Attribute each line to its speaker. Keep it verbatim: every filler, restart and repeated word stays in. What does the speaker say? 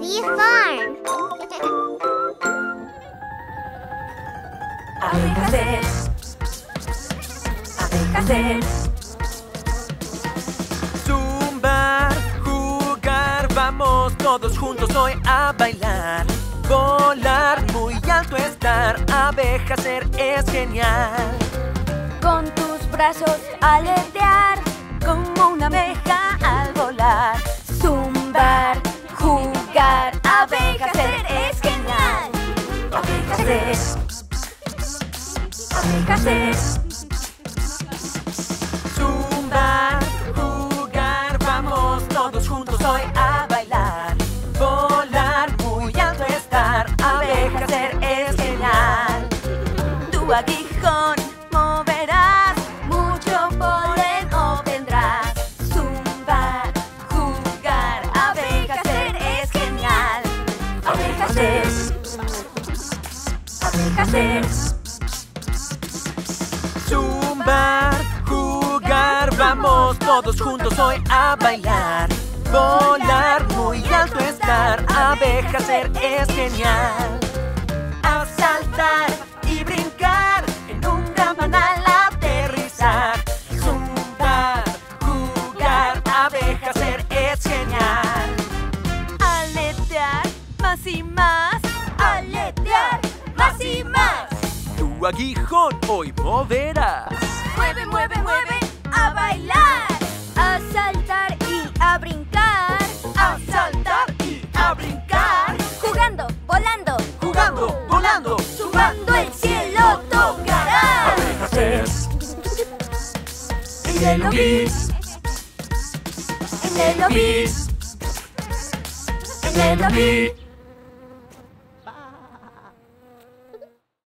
Speaker 1: bee farm.
Speaker 2: Abejas de, abejas de.
Speaker 3: Zumbar, jugar, vamos todos juntos hoy a bailar. Volar, muy alto estar, abeja ser es genial.
Speaker 2: Con tus brazos aletear, como una abeja al volar. Zumbar, jugar, abeja ser es genial. Abejas de, abejas de.
Speaker 3: Zumbar, jugar, vamos todos juntos hoy a bailar. Volar, muy alto estar, abeja ser es genial.
Speaker 2: Tu aguijón moverás, mucho polen obtendrás. Zumbar, jugar, abeja ser es genial. Abejas ser, abejas ser.
Speaker 3: Zumbar, jugar, vamos todos juntos hoy a bailar. Volar, muy alto estar, abeja ser es genial. A saltar y brincar, en un gran panal aterrizar. Zumbar, jugar, abeja ser es genial.
Speaker 2: Aletear, más y más. Aletear, más y más.
Speaker 3: Tu aguijón hoy moverás.
Speaker 2: Mueve, mueve, mueve, a bailar. A saltar y a brincar.
Speaker 3: A saltar y a brincar.
Speaker 2: Jugando, volando,
Speaker 3: Jugando, volando,
Speaker 2: zumbando el cielo tocarás.
Speaker 3: abejas es en el lobis,
Speaker 2: En el lobby,
Speaker 3: en el lobis.